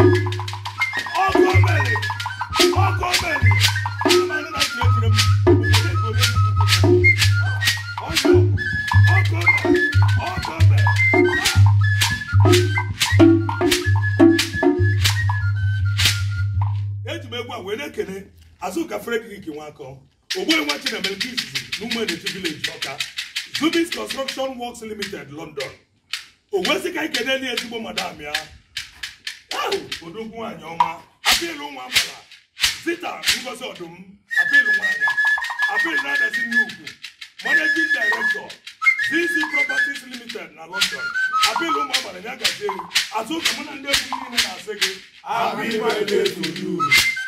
Azuka Frederick Nwako, Oboe watching a Melkis, Numan Village, Oka, Zubis Construction Works Limited, London. Owesikai Kenani Ezibo Madam, ya. Odunkwa Nyoma, Apelu Mwamala, Zita, Ngosodum, Apelu Mwanya, Apelu Nada Zinuku, Managing Director, ZZ Properties Limited, na London. Apelu Mwamala, Yagaje, Azuka Munande Muni na Sege. Happy birthday to you.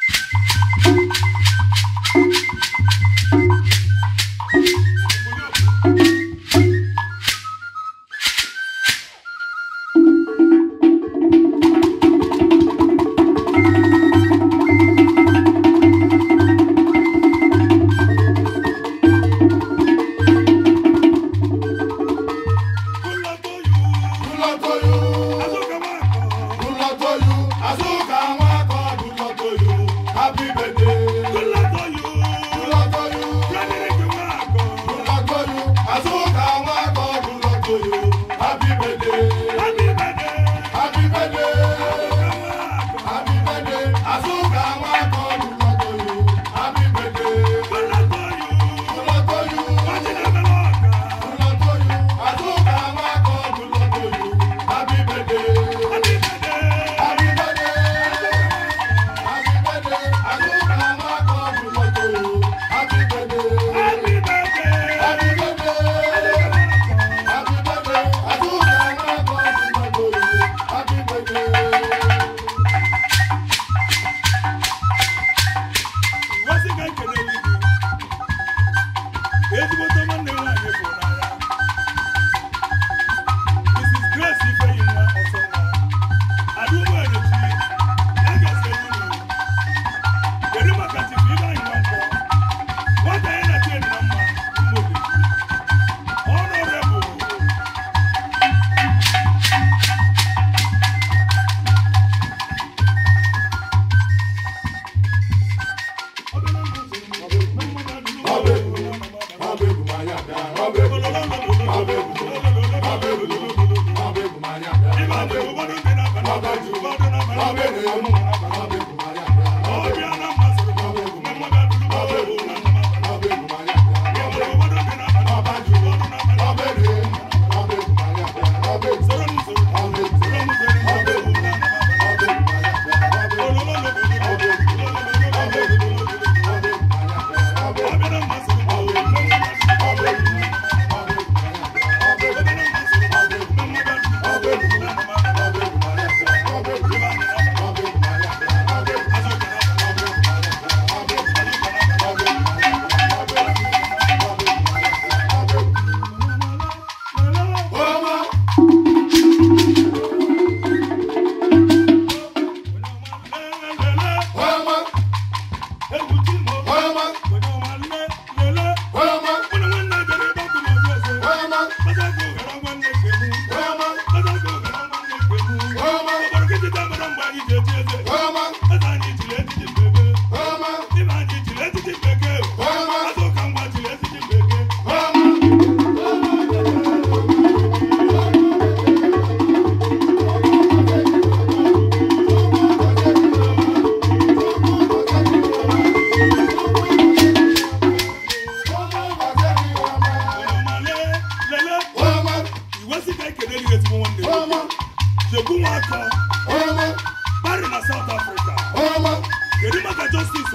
South Africa. Justice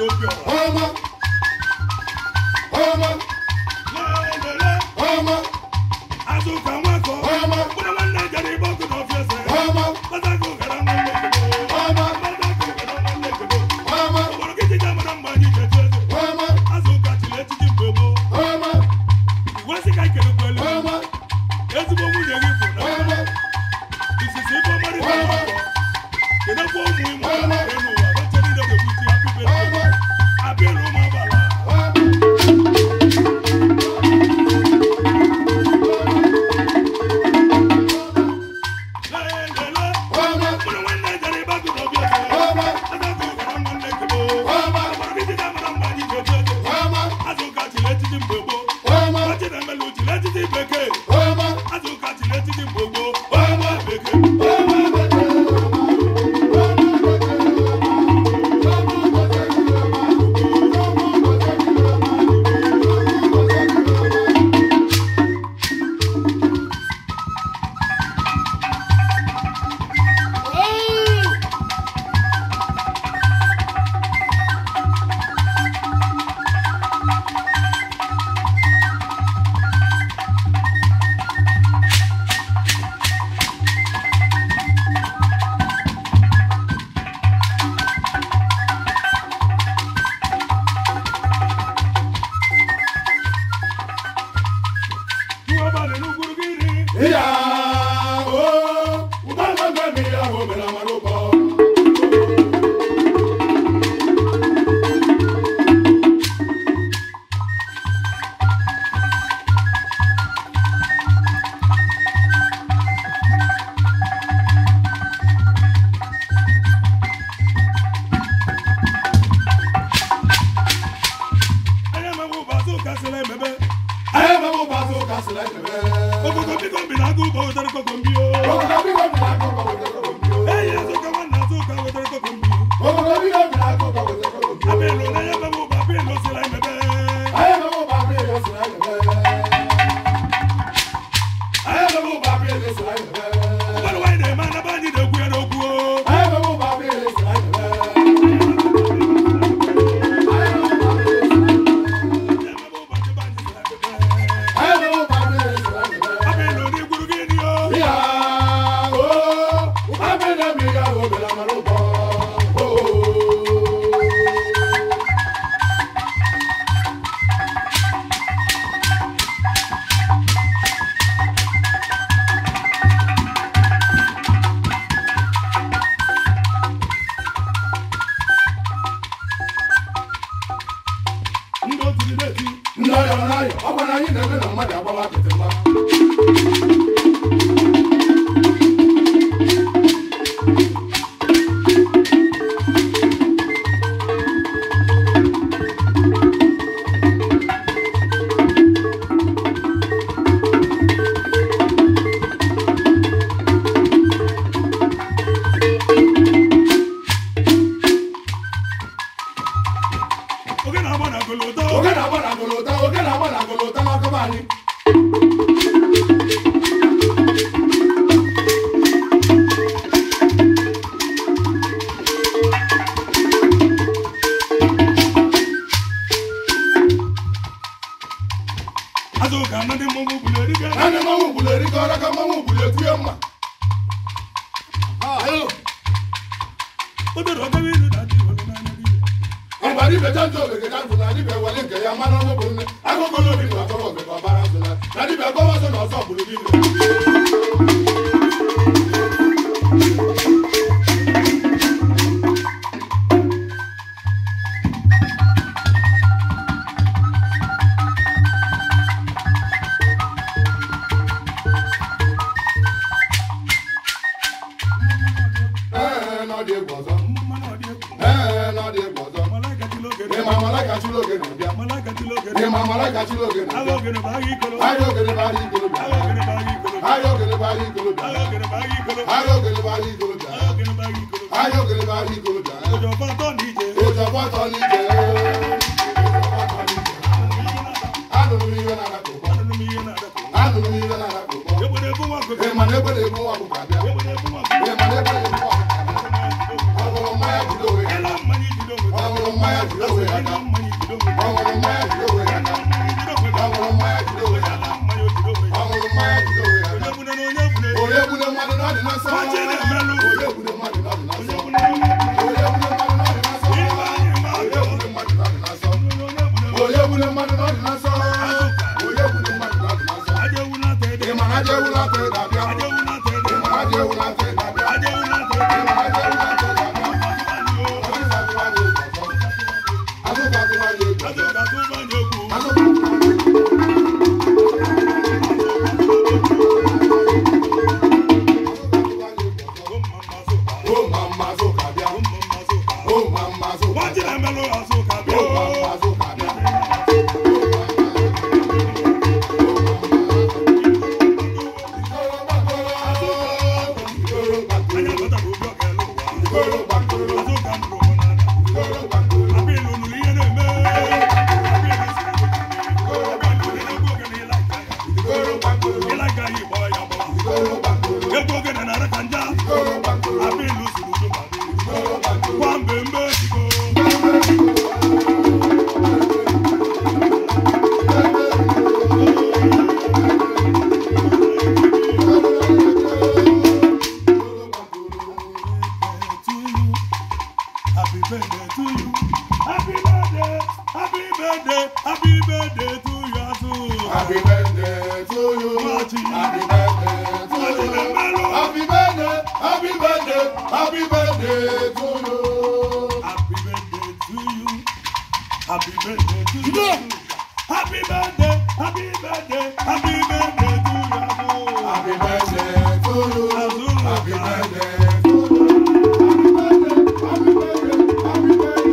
Happy birthday to you. Happy birthday, happy birthday, happy birthday to you. Happy birthday to you. Happy birthday to you. Happy birthday, happy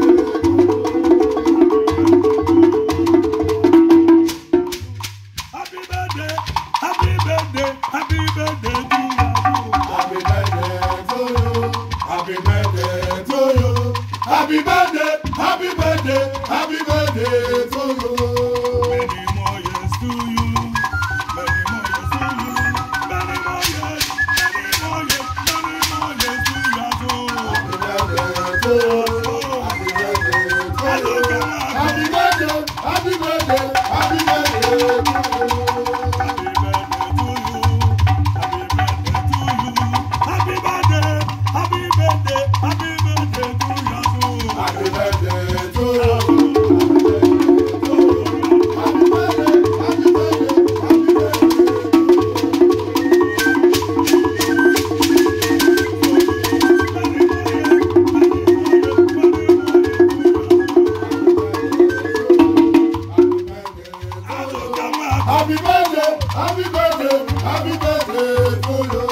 birthday, happy birthday. Happy birthday, happy birthday to you. Happy birthday to you. Happy birthday, happy birthday, happy birthday to you. Many more years to you. Many more years to you. Many more years, many more years, many more years to you. Happy birthday to you. Happy birthday to you. Happy birthday, happy birthday, happy birthday to you. Happy birthday to you. Happy birthday to you. Happy birthday, happy birthday, happy birthday to you.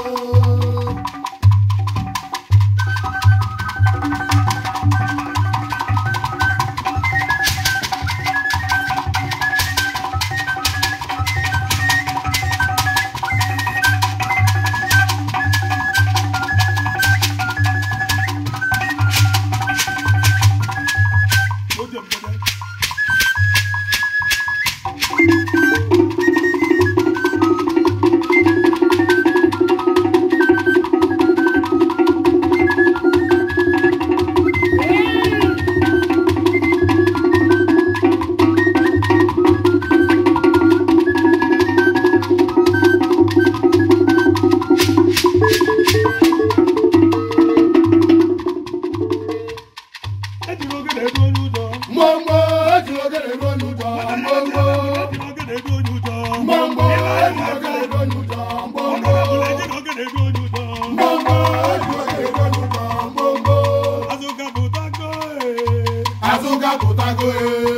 Azuka Batago,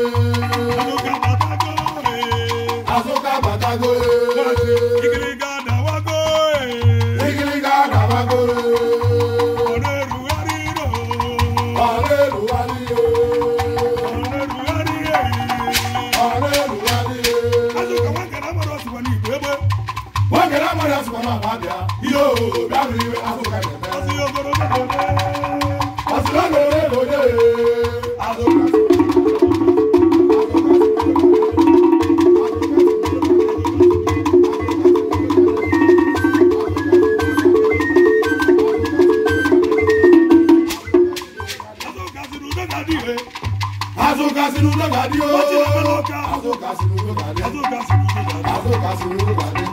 Azuka Batago, Igiliga Dawago, Igiliga Dawago, Oneruariro, Oneruariro, Oneruariro. Azuka Wangara Maros Wani Bebe, Wangara Maros Wani Bebe, yo, Babri Azuka. Azuyogoro Bebe, Azuyogoro Bebe, Azuka. Azuka sinu logadi o. Azuka sinu logadi.